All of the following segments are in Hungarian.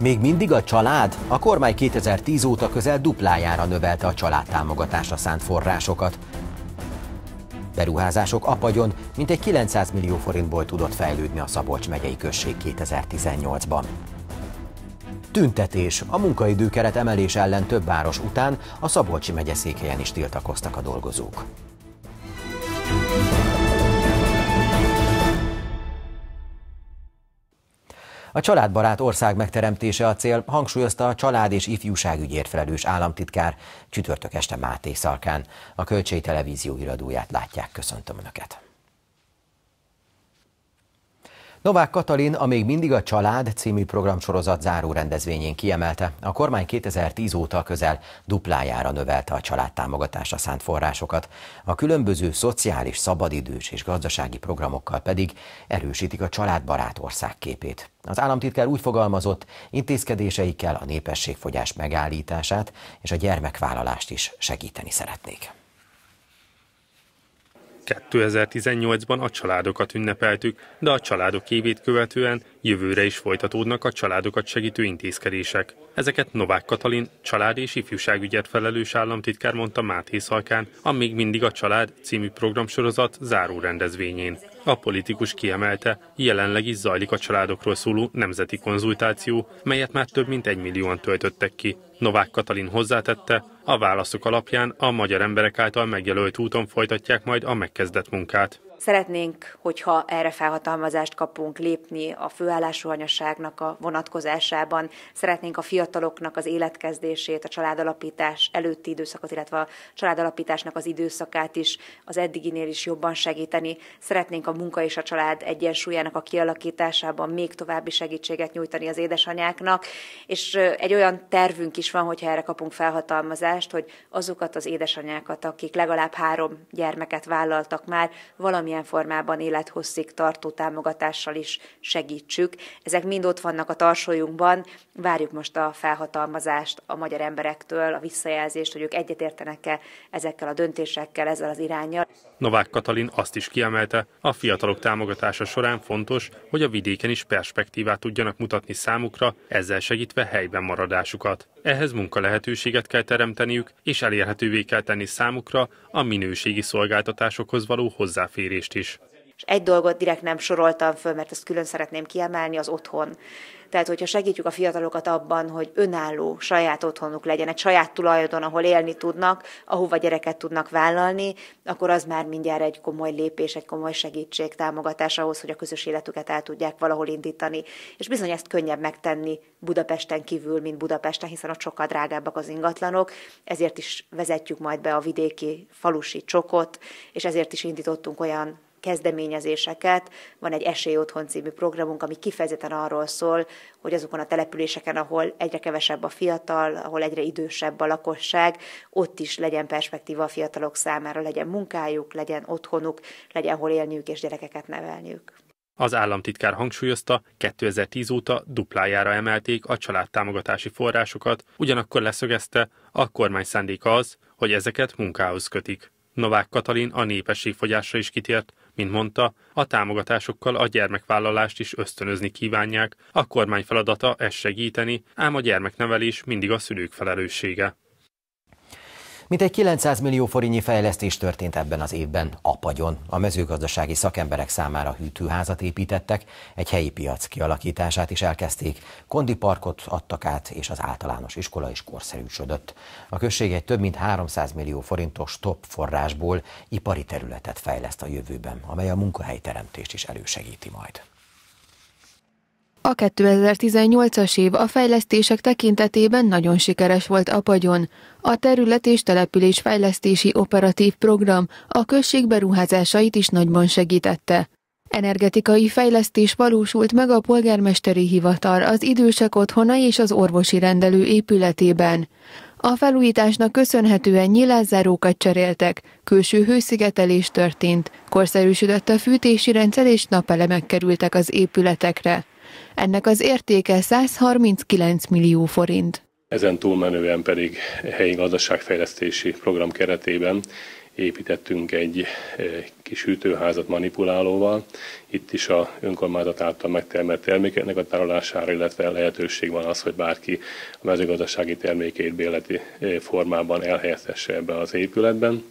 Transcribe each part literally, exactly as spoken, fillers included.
Még mindig a család? A kormány kétezer-tíz óta közel duplájára növelte a családtámogatásra szánt forrásokat. Beruházások apagyon mintegy kilencszáz millió forintból tudott fejlődni a Szabolcs megyei község kétezer-tizennyolcban. Tüntetés. A munkaidőkeret emelés ellen több város után a Szabolcsi megyeszékhelyen is tiltakoztak a dolgozók. A családbarát ország megteremtése a cél, hangsúlyozta a család- és ifjúságügyért felelős államtitkár csütörtök este Máté Szalkán. A Kölcsei Televízió híradóját látják, köszöntöm Önöket. Novák Katalin a Még mindig a család című programsorozat záró rendezvényén kiemelte, a kormány kétezer-tíz óta közel duplájára növelte a családtámogatásra szánt forrásokat, a különböző szociális, szabadidős és gazdasági programokkal pedig erősítik a családbarát ország képét. Az államtitkár úgy fogalmazott, intézkedéseikkel a népességfogyás megállítását és a gyermekvállalást is segíteni szeretnék. kétezer-tizennyolcban a családokat ünnepeltük, de a családok évét követően jövőre is folytatódnak a családokat segítő intézkedések. Ezeket Novák Katalin, család- és ifjúságügyért felelős államtitkár mondta Máté Szalkán a Még mindig a család című programsorozat záró rendezvényén. A politikus kiemelte, jelenleg is zajlik a családokról szóló nemzeti konzultáció, melyet már több mint egymillióan töltöttek ki. Novák Katalin hozzátette, a válaszok alapján a magyar emberek által megjelölt úton folytatják majd a megkezdett munkát. Szeretnénk, hogyha erre felhatalmazást kapunk lépni a főállású anyaságnak a vonatkozásában. Szeretnénk a fiataloknak az életkezdését, a családalapítás előtti időszakot, illetve a családalapításnak az időszakát is az eddiginél is jobban segíteni. Szeretnénk a munka és a család egyensúlyának a kialakításában még további segítséget nyújtani az édesanyáknak, és egy olyan tervünk is van, hogyha erre kapunk felhatalmazást, hogy azokat az édesanyákat, akik legalább három gyermeket vállaltak már, valami milyen formában élethosszig tartó támogatással is segítsük. Ezek mind ott vannak a tarsolyunkban, várjuk most a felhatalmazást a magyar emberektől, a visszajelzést, hogy ők egyetértenek-e ezekkel a döntésekkel, ezzel az iránnyal. Novák Katalin azt is kiemelte, a fiatalok támogatása során fontos, hogy a vidéken is perspektívát tudjanak mutatni számukra, ezzel segítve helyben maradásukat. Ehhez munkalehetőséget kell teremteniük, és elérhetővé kell tenni számukra a minőségi szolgáltatásokhoz való hozzáférést is. És egy dolgot direkt nem soroltam föl, mert ezt külön szeretném kiemelni, az otthon. Tehát, hogyha segítjük a fiatalokat abban, hogy önálló, saját otthonuk legyen, egy saját tulajdon, ahol élni tudnak, ahova gyereket tudnak vállalni, akkor az már mindjárt egy komoly lépés, egy komoly segítség, támogatás ahhoz, hogy a közös életüket el tudják valahol indítani. És bizony ezt könnyebb megtenni Budapesten kívül, mint Budapesten, hiszen ott sokkal drágábbak az ingatlanok, ezért is vezetjük majd be a vidéki falusi csokot, és ezért is indítottunk olyan kezdeményezéseket. Van egy Esély Otthon című programunk, ami kifejezetten arról szól, hogy azokon a településeken, ahol egyre kevesebb a fiatal, ahol egyre idősebb a lakosság, ott is legyen perspektíva a fiatalok számára, legyen munkájuk, legyen otthonuk, legyen hol élniük és gyerekeket nevelniük. Az államtitkár hangsúlyozta, kétezer-tíz óta duplájára emelték a családtámogatási forrásokat, ugyanakkor leszögezte, a kormány szándéka az, hogy ezeket munkához kötik. Novák Katalin a népességfogyásra is kitért, mint mondta, a támogatásokkal a gyermekvállalást is ösztönözni kívánják, a kormány feladata ezt segíteni, ám a gyermeknevelés mindig a szülők felelőssége. Mintegy kilencszáz millió forintnyi fejlesztés történt ebben az évben Apagyon. A mezőgazdasági szakemberek számára hűtőházat építettek, egy helyi piac kialakítását is elkezdték, kondiparkot adtak át, és az általános iskola is korszerűsödött. A község egy több mint háromszáz millió forintos top forrásból ipari területet fejleszt a jövőben, amely a munkahelyteremtést is elősegíti majd. A kétezer-tizennyolcas év a fejlesztések tekintetében nagyon sikeres volt Apagyon. A terület és település fejlesztési operatív program a község beruházásait is nagyban segítette. Energetikai fejlesztés valósult meg a polgármesteri hivatal, az idősek otthona és az orvosi rendelő épületében. A felújításnak köszönhetően nyilászárókat cseréltek, külső hőszigetelés történt, korszerűsödött a fűtési rendszer és napelemek kerültek az épületekre. Ennek az értéke száz harminckilenc millió forint. Ezen túlmenően pedig helyi gazdaságfejlesztési program keretében építettünk egy kis hűtőházat manipulálóval. Itt is a önkormányzat által megtermelt termékeknek a tárolására, illetve lehetőség van az, hogy bárki a mezőgazdasági termékeit bérleti formában elhelyezhesse ebbe az épületben.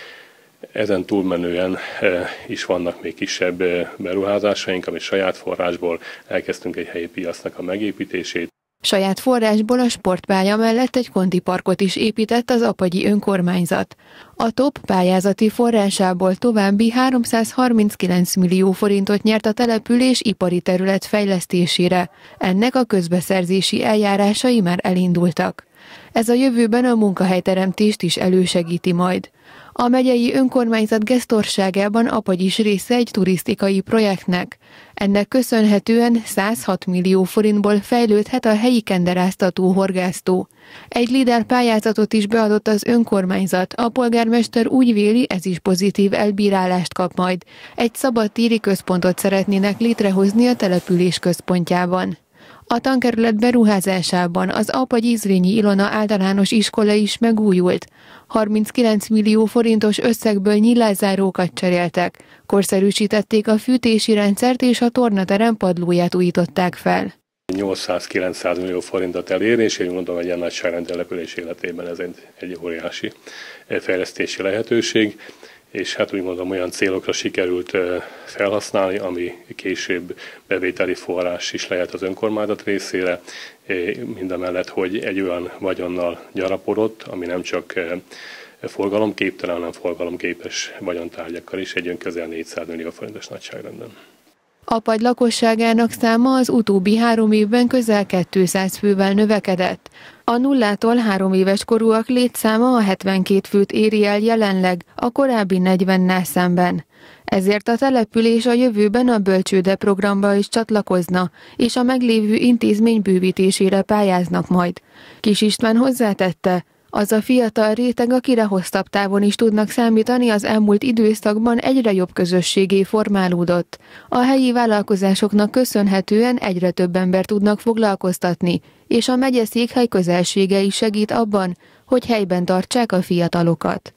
Ezen túlmenően is vannak még kisebb beruházásaink, amit saját forrásból elkezdtünk egy helyi piacnak a megépítését. Saját forrásból a sportpálya mellett egy kondiparkot is épített az apagyi önkormányzat. A TOP pályázati forrásából további háromszázharminckilenc millió forintot nyert a település ipari terület fejlesztésére. Ennek a közbeszerzési eljárásai már elindultak. Ez a jövőben a munkahelyteremtést is elősegíti majd. A megyei önkormányzat gesztorságában Apagy is része egy turisztikai projektnek. Ennek köszönhetően százhat millió forintból fejlődhet a helyi kenderáztató horgásztó. Egy LEADER pályázatot is beadott az önkormányzat, a polgármester úgy véli, ez is pozitív elbírálást kap majd. Egy szabadtéri központot szeretnének létrehozni a település központjában. A tankerület beruházásában az Apagyi-Zrínyi Ilona általános iskola is megújult. harminckilenc millió forintos összegből nyilászárókat cseréltek, korszerűsítették a fűtési rendszert és a tornaterem padlóját újították fel. nyolcszáz-kilencszáz millió forintot elérni, és én mondom, hogy ilyen nagyságrendű település életében ez egy, egy óriási fejlesztési lehetőség. És hát úgy mondom, olyan célokra sikerült felhasználni, ami később bevételi forrás is lehet az önkormányzat részére, mindamellett, hogy egy olyan vagyonnal gyarapodott, ami nem csak forgalomképtelen, hanem forgalomképes vagyontárgyakkal is, egy közel négyszáz millió forintos nagyságrendben. Apagy lakosságának száma az utóbbi három évben közel kétszáz fővel növekedett. A nullától három éves korúak létszáma a hetvenkét főt éri el jelenleg, a korábbi negyvennel szemben. Ezért a település a jövőben a bölcsőde programba is csatlakozna, és a meglévő intézmény bővítésére pályáznak majd. Kis István hozzátette, az a fiatal réteg, akire hosszabb távon is tudnak számítani, az elmúlt időszakban egyre jobb közösségé formálódott. A helyi vállalkozásoknak köszönhetően egyre több ember tudnak foglalkoztatni, és a megye székhely közelsége is segít abban, hogy helyben tartsák a fiatalokat.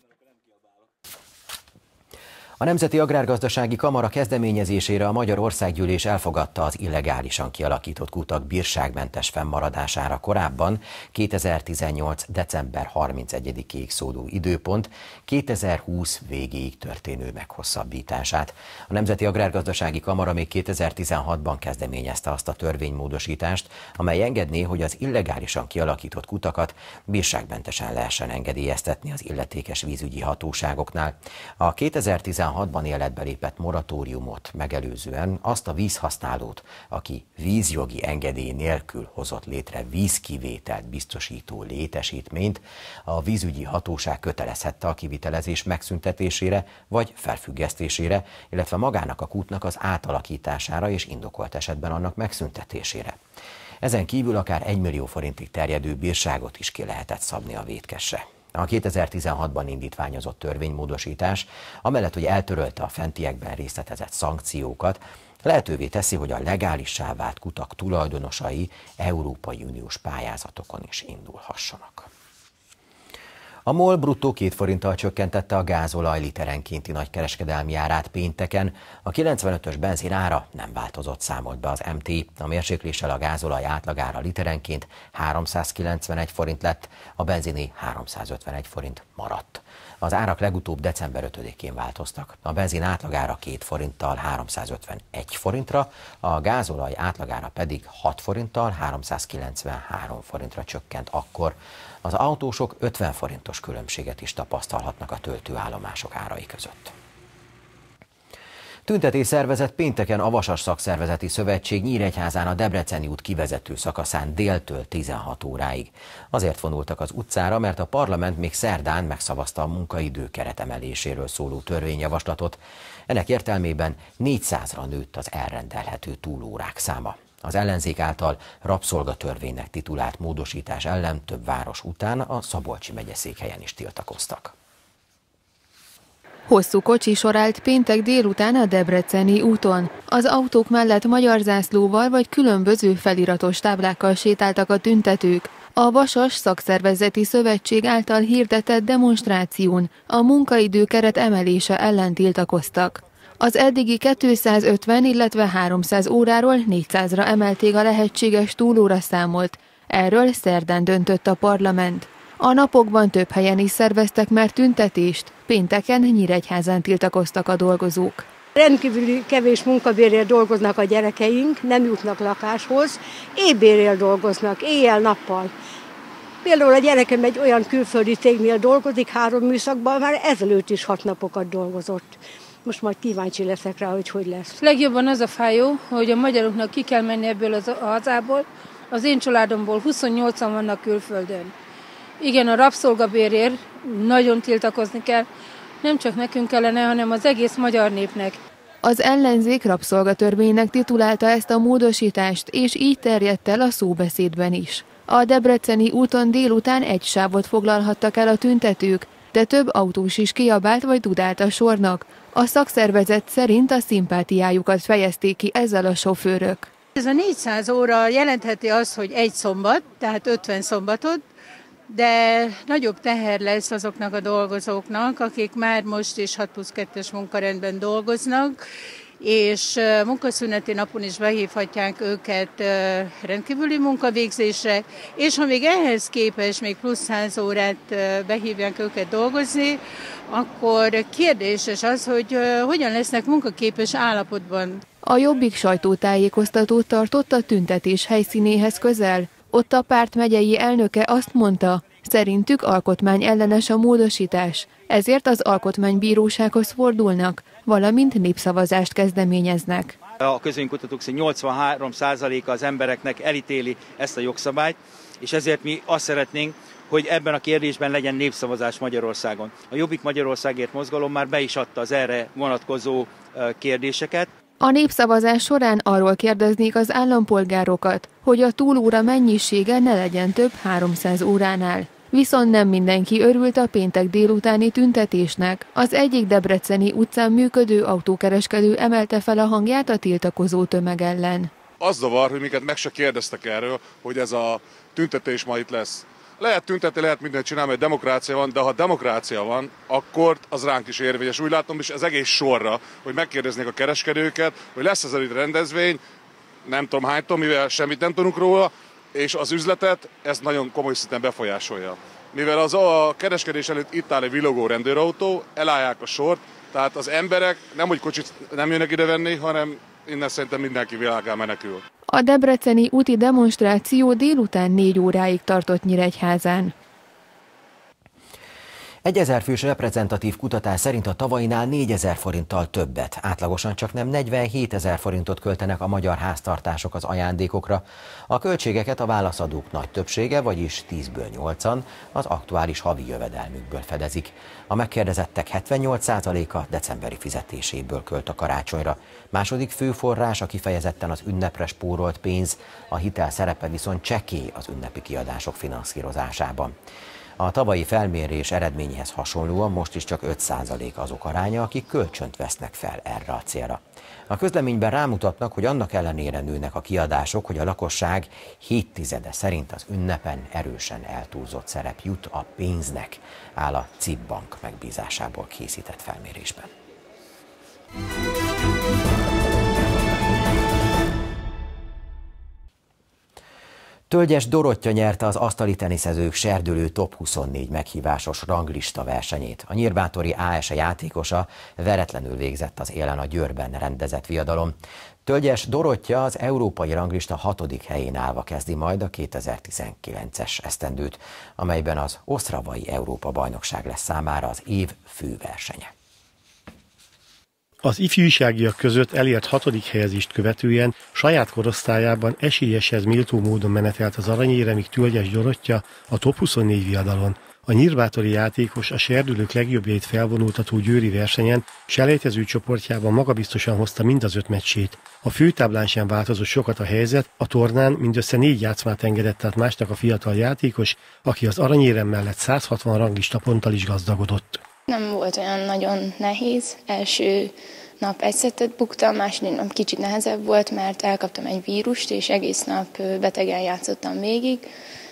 A Nemzeti Agrárgazdasági Kamara kezdeményezésére a Magyar Országgyűlés elfogadta az illegálisan kialakított kutak bírságmentes fennmaradására korábban kétezer-tizennyolc. december harmincegyedikéig szóló időpont kétezer-húsz végéig történő meghosszabbítását. A Nemzeti Agrárgazdasági Kamara még kétezer-tizenhatban kezdeményezte azt a törvénymódosítást, amely engedné, hogy az illegálisan kialakított kutakat bírságmentesen lehessen engedélyeztetni az illetékes vízügyi hatóságoknál. A kétezer-tizenhatban életbe lépett moratóriumot megelőzően azt a vízhasználót, aki vízjogi engedély nélkül hozott létre vízkivételt biztosító létesítményt, a vízügyi hatóság kötelezhette a kivitelezés megszüntetésére vagy felfüggesztésére, illetve magának a kútnak az átalakítására és indokolt esetben annak megszüntetésére. Ezen kívül akár egymillió forintig terjedő bírságot is ki lehetett szabni a vétkesre. A kétezer-tizenhatban indítványozott törvénymódosítás, amellett, hogy eltörölte a fentiekben részletezett szankciókat, lehetővé teszi, hogy a legálissá vált kutak tulajdonosai Európai Uniós pályázatokon is indulhassanak. A MOL bruttó két forinttal csökkentette a gázolaj literenkénti nagykereskedelmi árát pénteken. A kilencvenötös benzin ára nem változott, számolt be az em té. A mérsékléssel a gázolaj átlagára literenként háromszázkilencvenegy forint lett, a benziné háromszázötvenegy forint maradt. Az árak legutóbb december ötödikén változtak. A benzin átlagára két forinttal háromszázötvenegy forintra, a gázolaj átlagára pedig hat forinttal háromszázkilencvenhárom forintra csökkent akkor. Az autósok ötven forintos különbséget is tapasztalhatnak a töltőállomások árai között. Tüntetés szervezett pénteken a Vasas Szakszervezeti Szövetség Nyíregyházán a Debreceni út kivezető szakaszán déltől tizenhat óráig. Azért vonultak az utcára, mert a parlament még szerdán megszavazta a munkaidőkeret emeléséről szóló törvényjavaslatot. Ennek értelmében négyszázra nőtt az elrendelhető túlórák száma. Az ellenzék által rabszolgatörvénynek titulált módosítás ellen több város után a Szabolcsi megyeszékhelyen is tiltakoztak. Hosszú kocsisor állt péntek délután a Debreceni úton. Az autók mellett magyar zászlóval vagy különböző feliratos táblákkal sétáltak a tüntetők. A Vasas Szakszervezeti Szövetség által hirdetett demonstráción a munkaidőkeret emelése ellen tiltakoztak. Az eddigi kétszázötven, illetve háromszáz óráról négyszázra emelték a lehetséges túlóra számot. Erről szerdán döntött a parlament. A napokban több helyen is szerveztek már tüntetést, pénteken Nyíregyházán tiltakoztak a dolgozók. Rendkívüli kevés munkabérrel dolgoznak a gyerekeink, nem jutnak lakáshoz, éhbérrel dolgoznak, éjjel-nappal. Például a gyerekem egy olyan külföldi cégnél dolgozik, három műszakban, már ezelőtt is hat napokat dolgozott. Most majd kíváncsi leszek rá, hogy hogy lesz. Legjobban az a fájó, hogy a magyaroknak ki kell menni ebből az hazából. Az én családomból huszonnyolcan vannak külföldön. Igen, a rabszolgabérért nagyon tiltakozni kell. Nem csak nekünk kellene, hanem az egész magyar népnek. Az ellenzék rabszolgatörvénynek titulálta ezt a módosítást, és így terjedt el a szóbeszédben is. A Debreceni úton délután egy sávot foglalhattak el a tüntetők, de több autós is kiabált vagy dudált a sornak. A szakszervezet szerint a szimpátiájukat fejezték ki ezzel a sofőrök. Ez a négyszáz óra jelentheti azt, hogy egy szombat, tehát ötven szombatot, de nagyobb teher lesz azoknak a dolgozóknak, akik már most is hat plusz kettes munkarendben dolgoznak, és munkaszüneti napon is behívhatják őket rendkívüli munkavégzésre, és ha még ehhez képest még plusz száz órát behívják őket dolgozni, akkor kérdéses az, hogy hogyan lesznek munkaképes állapotban. A Jobbik sajtótájékoztatót tartott a tüntetés helyszínéhez közel. Ott a párt megyei elnöke azt mondta, szerintük alkotmányellenes a módosítás, ezért az alkotmánybírósághoz fordulnak, valamint népszavazást kezdeményeznek. A közvéleménykutatók szerint nyolcvanhárom százaléka az embereknek elítéli ezt a jogszabályt, és ezért mi azt szeretnénk, hogy ebben a kérdésben legyen népszavazás Magyarországon. A Jobbik Magyarországért mozgalom már be is adta az erre vonatkozó kérdéseket. A népszavazás során arról kérdeznék az állampolgárokat, hogy a túlóra mennyisége ne legyen több háromszáz óránál. Viszont nem mindenki örült a péntek délutáni tüntetésnek. Az egyik debreceni utcán működő autókereskedő emelte fel a hangját a tiltakozó tömeg ellen. Az zavar, hogy minket meg se kérdeztek erről, hogy ez a tüntetés ma itt lesz. Lehet tüntetni, lehet mindent csinálni, mert demokrácia van, de ha demokrácia van, akkor az ránk is érvényes. Úgy látom is ez egész sorra, hogy megkérdeznék a kereskedőket, hogy lesz ez a rendezvény, nem tudom hánytól, mivel semmit nem tudunk róla, és az üzletet ez nagyon komoly szinten befolyásolja. Mivel az a kereskedés előtt itt áll egy villogó rendőrautó, elállják a sort, tehát az emberek nem hogy kocsit nem jönnek ide venni, hanem innen szerintem mindenki világán menekül. A debreceni úti demonstráció délután négy óráig tartott Nyíregyházán. Egy ezer fős reprezentatív kutatás szerint a tavainál négyezer forinttal többet, átlagosan csak nem negyvenhétezer forintot költenek a magyar háztartások az ajándékokra. A költségeket a válaszadók nagy többsége, vagyis tízből nyolcan az aktuális havi jövedelmükből fedezik. A megkérdezettek hetvennyolc százaléka decemberi fizetéséből költ a karácsonyra. Második fő forrás a kifejezetten az ünnepre spórolt pénz, a hitel szerepe viszont csekély az ünnepi kiadások finanszírozásában. A tavalyi felmérés eredményéhez hasonlóan most is csak öt százalék azok aránya, akik kölcsönt vesznek fel erre a célra. A közleményben rámutatnak, hogy annak ellenére nőnek a kiadások, hogy a lakosság hét tizede szerint az ünnepen erősen eltúlzott szerep jut a pénznek, áll a cé i bé Bank megbízásából készített felmérésben. Tölgyes Dorottya nyerte az asztali teniszezők serdülő top huszonnégy meghívásos ranglista versenyét. A nyírbátori á es e játékosa veretlenül végzett az élen a Győrben rendezett viadalon. Tölgyes Dorottya az európai ranglista hatodik helyén állva kezdi majd a kétezer-tizenkilences esztendőt, amelyben az osztravai Európa-bajnokság lesz számára az év főversenye. Az ifjúságiak között elért hatodik helyezést követően saját korosztályában esélyeshez méltó módon menetelt az aranyéremig Tölgyes Dorottya a top huszonnégy viadalon. A nyírbátori játékos a serdülők legjobbjait felvonultató győri versenyen selejtező csoportjában magabiztosan hozta mind az öt meccsét. A főtáblán sem változott sokat a helyzet, a tornán mindössze négy játszmát engedett át másnak a fiatal játékos, aki az aranyérem mellett száz hatvan ranglista ponttal is gazdagodott. Nem volt olyan nagyon nehéz. Első nap egy szettet buktam, második nap kicsit nehezebb volt, mert elkaptam egy vírust, és egész nap betegen játszottam végig,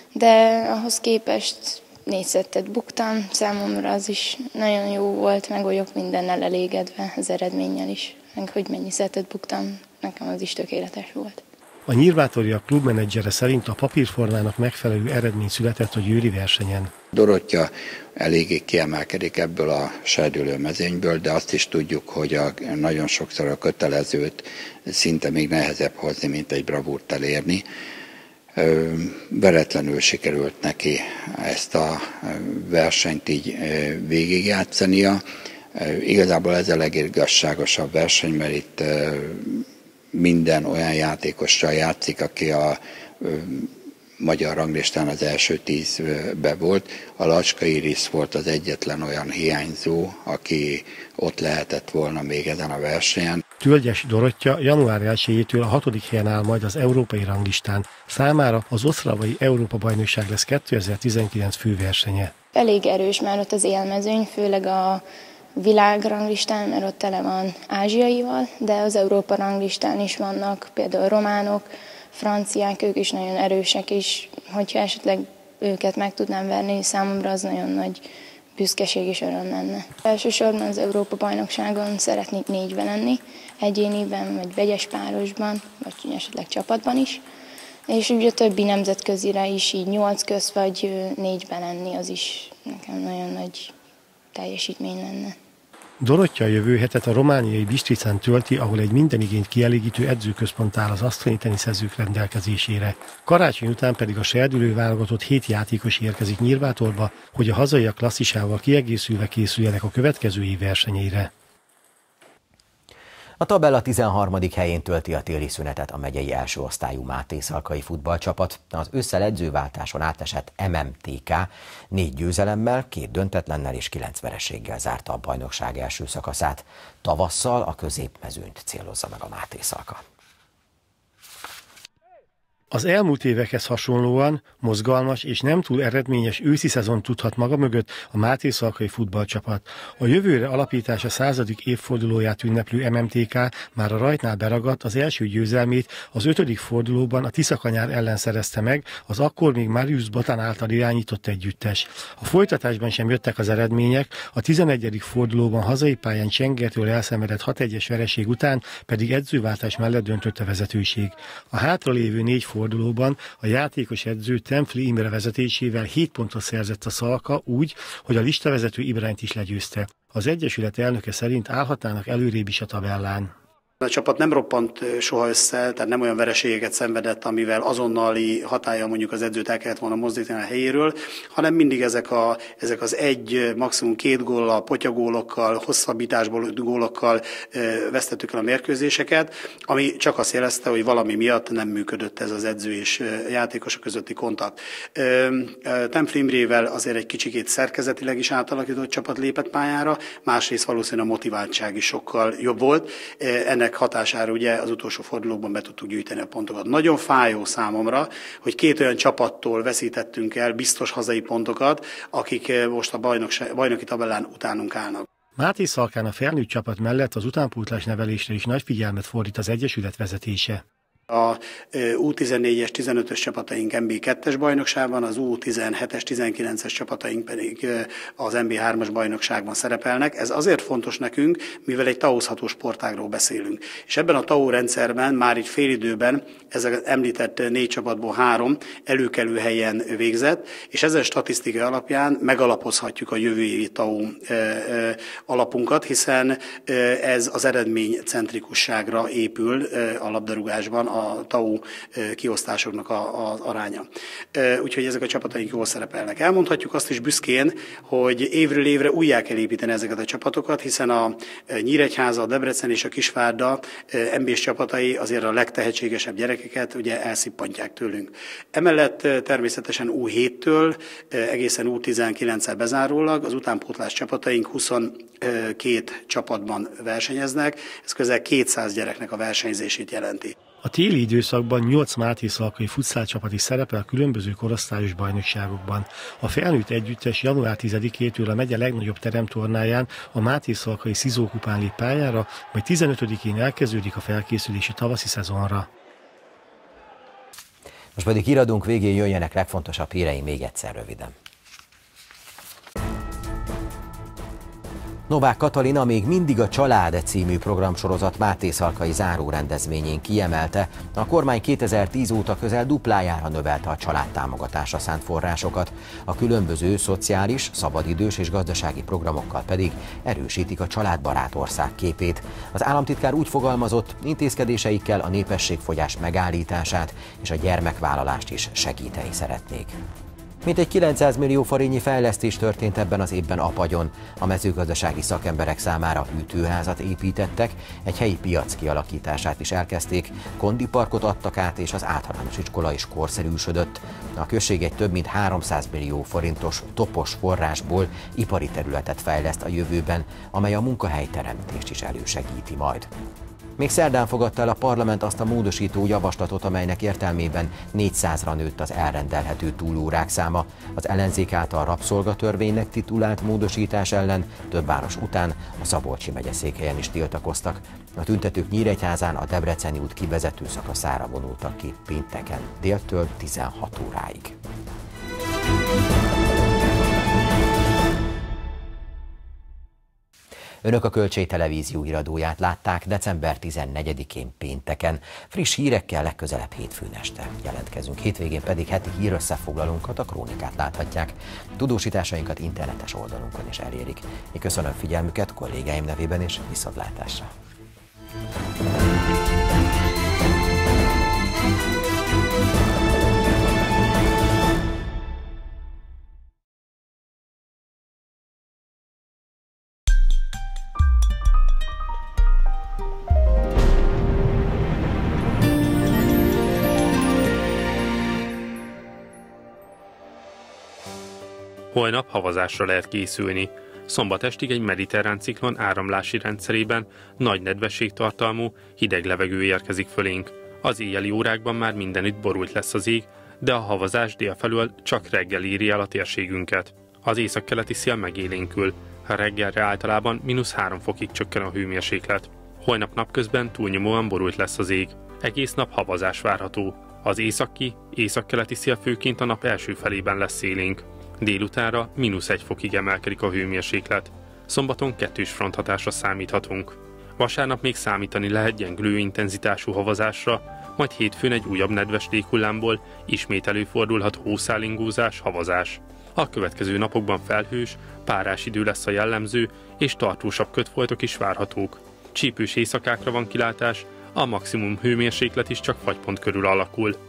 de ahhoz képest négy szettet buktam, számomra az is nagyon jó volt, meg vagyok mindennel elégedve, az eredménnyel is, meg hogy mennyi szettet buktam, nekem az is tökéletes volt. A Nyírvátoria klubmenedzsere szerint a papírformának megfelelő eredmény született a győri versenyen. Dorottya eléggé kiemelkedik ebből a serdülő mezőnyből, de azt is tudjuk, hogy a, nagyon sokszor a kötelezőt szinte még nehezebb hozni, mint egy bravúrt elérni. Veretlenül sikerült neki ezt a versenyt így végigjátszania. Igazából ez a legigazságosabb verseny, mert itt minden olyan játékossal játszik, aki a magyar ranglistán az első tízbe volt. A Lacska Iris volt az egyetlen olyan hiányzó, aki ott lehetett volna még ezen a versenyen. Tölgyes Dorottya január elsejétől a hatodik helyen áll majd az európai ranglistán. Számára az osztravai Európa-bajnokság lesz kétezer-tizenkilenc főversenye. Elég erős már ott az élmezőny, főleg a világranglistán, mert ott tele van ázsiaival, de az Európa ranglistán is vannak például románok, franciák, ők is nagyon erősek, és hogyha esetleg őket meg tudnám verni, számomra az nagyon nagy büszkeség és öröm lenne. Elsősorban az Európa-bajnokságon szeretnék négyben lenni, egyéniben, vagy vegyes párosban, vagy esetleg csapatban is, és ugye a többi nemzetközire is így nyolc közt vagy négyben lenni, az is nekem nagyon nagy teljesítmény lenne. Dorottya a jövő hetet a romániai Bistricán tölti, ahol egy minden igényt kielégítő edzőközpont áll az asztali teniszezők rendelkezésére. Karácsony után pedig a serdülő válogatott hét játékos érkezik Nyírvátorba, hogy a hazaiak klasszisával kiegészülve készüljenek a következő év versenyeire. A tabella tizenharmadik helyén tölti a téli szünetet a megyei első osztályú Mátészalkai futballcsapat. Az ősszel edzőváltáson átesett em em té ká négy győzelemmel, két döntetlennel és kilenc vereséggel zárta a bajnokság első szakaszát. Tavasszal a középmezőnyt célozza meg a Mátészalka. Az elmúlt évekhez hasonlóan mozgalmas és nem túl eredményes őszi szezon tudhat maga mögött a Mátészalkai futballcsapat. A jövőre alapítása századik évfordulóját ünneplő em em té ká már a rajtnál beragadt, az első győzelmét az ötödik fordulóban a Tiszakanyár ellen szerezte meg, az akkor még Marius Botán által irányított együttes. A folytatásban sem jöttek az eredmények, a tizenegyedik fordulóban hazai pályán Csengertől elszenvedett hat egyes vereség után pedig edzőváltás mellett döntött a vezetőség. A hátralévő négy fordulóban a játékos edző Templi Imre vezetésével hét pontot szerzett a Szalka úgy, hogy a listavezető Ibrányt is legyőzte. Az egyesület elnöke szerint állhatnának előrébb is a tabellán. A csapat nem roppant soha össze, tehát nem olyan vereségeket szenvedett, amivel azonnali hatállyal mondjuk az edzőt el kellett volna mozdítani a helyéről, hanem mindig ezek, a, ezek az egy, maximum két góllal, potyagólokkal, hosszabbításból gólokkal vesztettük el a mérkőzéseket, ami csak azt jelezte, hogy valami miatt nem működött ez az edző és játékosok közötti kontakt. Templi Imrével azért egy kicsikét szerkezetileg is átalakított csapat lépett pályára, másrészt valószínűleg a motiváltság is sokkal jobb volt. Ennek hatására ugye az utolsó fordulóban be tudtuk gyűjteni a pontokat. Nagyon fájó számomra, hogy két olyan csapattól veszítettünk el biztos hazai pontokat, akik most a bajnoki tabellán utánunk állnak. Mátészalkán a felnőtt csapat mellett az utánpótlás nevelésre is nagy figyelmet fordít az egyesület vezetése. A U tizennégyes, tizenötös csapataink en bé kettes bajnokságban, az U tizenhetes, tizenkilences csapataink pedig az en bé hármas bajnokságban szerepelnek. Ez azért fontos nekünk, mivel egy tao-zható sportágról beszélünk. És ebben a tao rendszerben már így félidőben ez az említett négy csapatból három előkelő helyen végzett, és ezen statisztikai alapján megalapozhatjuk a jövő évi tao alapunkat, hiszen ez az eredménycentrikusságra épül a labdarúgásban, a tao kiosztásoknak az aránya. Úgyhogy ezek a csapataink jól szerepelnek. Elmondhatjuk azt is büszkén, hogy évről évre újjá kell építeni ezeket a csapatokat, hiszen a Nyíregyháza, a Debrecen és a Kisvárda en bés csapatai azért a legtehetségesebb gyerekeket ugye elszippantják tőlünk. Emellett természetesen U héttől egészen U tizenkilenccel bezárólag az utánpótlás csapataink huszonkét csapatban versenyeznek, ez közel kétszáz gyereknek a versenyzését jelenti. A téli időszakban nyolc mátészalkai futszálcsapat is szerepel különböző korosztályos bajnokságokban. A felnőtt együttes január tizedikétől a megye legnagyobb teremtornáján, a mátészalkai Szizókupán lép pályára, majd tizenötödikén elkezdődik a felkészülés a tavaszi szezonra. Most pedig híradónk végén jöjjenek legfontosabb hírei még egyszer röviden. Novák Katalin a Még mindig a család című programsorozat Máté Szalkai záró rendezvényén kiemelte, a kormány kétezer-tíz óta közel duplájára növelte a családtámogatásra szánt forrásokat, a különböző szociális, szabadidős és gazdasági programokkal pedig erősítik a családbarát ország képét. Az államtitkár úgy fogalmazott, intézkedéseikkel a népességfogyás megállítását és a gyermekvállalást is segíteni szeretnék. Mintegy kilencszáz millió forintnyi fejlesztés történt ebben az évben Apagyon. A mezőgazdasági szakemberek számára hűtőházat építettek, egy helyi piac kialakítását is elkezdték, kondiparkot adtak át, és az általános iskola is korszerűsödött. A község egy több mint háromszáz millió forintos topos forrásból ipari területet fejleszt a jövőben, amely a munkahelyteremtést is elősegíti majd. Még szerdán fogadta el a parlament azt a módosító javaslatot, amelynek értelmében négyszázra nőtt az elrendelhető túlórák száma. Az ellenzék által rabszolgatörvénynek titulált módosítás ellen több város után a Szabolcsi megyeszékhelyen is tiltakoztak. A tüntetők Nyíregyházán a Debreceni út kivezető szakaszára vonultak ki pénteken déltől tizenhat óráig. Önök a Kölcsey Televízió híradóját látták december tizennegyedikén pénteken. Friss hírekkel legközelebb hétfőn este jelentkezünk. Hétvégén pedig heti hírösszefoglalónkat, a Krónikát láthatják. Tudósításainkat internetes oldalunkon is elérik. Én köszönöm figyelmüket kollégáim nevében, és viszontlátásra! Holnap havazásra lehet készülni. Szombat estig egy mediterrán ciklon áramlási rendszerében nagy nedvességtartalmú, hideg levegő érkezik fölénk. Az éjjeli órákban már mindenütt borult lesz az ég, de a havazás délfelől csak reggel éri el a térségünket. Az északkeleti szél megélénkül. Reggelre általában mínusz három fokig csökken a hőmérséklet. Holnap napközben túlnyomóan borult lesz az ég. Egész nap havazás várható. Az északi, északkeleti szél főként a nap első felében lesz élénk. Délutánra mínusz egy fokig emelkedik a hőmérséklet. Szombaton kettős fronthatásra számíthatunk. Vasárnap még számítani lehet gyengülő intenzitású havazásra, majd hétfőn egy újabb nedves léghullámból ismét előfordulhat hószálingózás, havazás. A következő napokban felhős, párás idő lesz a jellemző, és tartósabb kötfoltok is várhatók. Csípős éjszakákra van kilátás, a maximum hőmérséklet is csak fagypont körül alakul.